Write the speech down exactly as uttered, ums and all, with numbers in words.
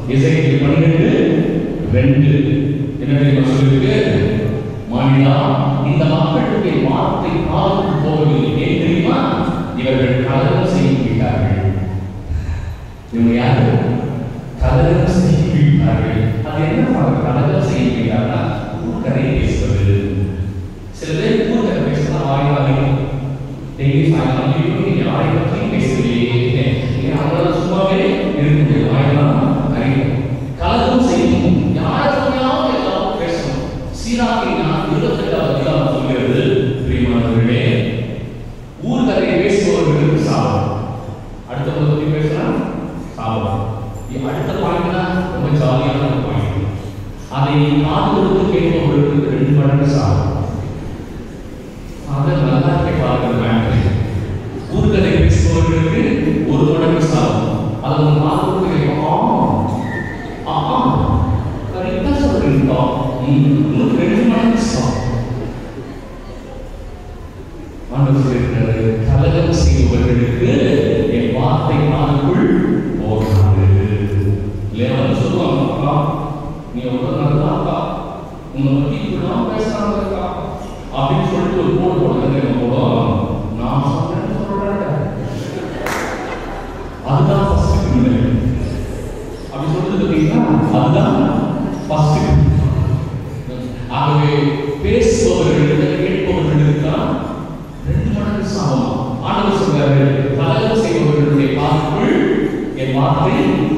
எசேக்கியேல் பன்னிரண்டு ரெண்டு என்ன தெரியுமா சொல்லிருக்கு? மனிதா, இந்த மக்களுக்கு வார்த்தை காதுக்கு போகவில்லை. ஏன் தெரியுமா? இவர்கள் கலகம் செய்கிறார்கள். இவங்க யாரு? கலகம் செய்கிறார்கள். அது என்ன கலகம் செய்கிறார்கள்னா ஊர்கதை பேசுவது. சில பேர் ஊர்கதை பேசுனா வாய்வாங்க. டெய்லி சாயங்காலம் யாரை பற்றியும் பேசவில்லையே, அவங்களால சும்மாவே இருக்க வாய்லாம் அறியும். கலகம் செய்யணும், யாரை சொன்னாலும் எல்லாரும் பேசணும். சீராக்கின் இருபத்தெட்டாவது அதிகாரம் சொல்கிறது, பிரியமானவர்களே, ஊர்கதை பேசுபவர்களுக்கு சாபம். அடுத்த பத்தி பேசலாம் சாபம். அடுத்த பாயிண்ட்னா ரொம்ப ஜாலியான ஒரு பாயிண்ட். அதை காது கொடுத்து கேட்பவர்களுக்கு ரெண்டு மடங்கு சாபம். அதை நல்லா கேட்பார்கள். ஊர்கதை பேசுபவர்களுக்கு ஒரு மடங்கு சாபம். அதை ஒரு காது கொடுத்து கேட்போம். ஆஹா, கரெக்டா சொல்றீங்களா? இன்னும் ரெண்டு மடங்கு சாபம். கலகம் செய்பவர்களுக்கு என் வார்த்தை நாளுக்குள் போகாது. இல்லையா சொல்லுவாங்க, நீ எவ்வளவு நல்லதாக்கா, உங்களை பத்தி இப்படிலாம் பேசுறாங்கக்கா அப்படின்னு சொல்லிட்டு ஒரு போடு போடுறது போடும். நான் சொன்னேன்னு சொல்றேன், அதுதான் ஃபர்ஸ்ட் கிரிமினல். அப்படி சொல்றது பார்த்தீங்கன்னா அதுதான் ஃபர்ஸ்ட். ஆகவே பேசுபவர்களுக்கு கேட்பவர்களுக்கு தான் ரெண்டு மடங்கு சாபம். ஆண்டவர் சொல்றாரு, கலகம் செய்பவர்களுடைய வாக்குக்குள் என் வார்த்தை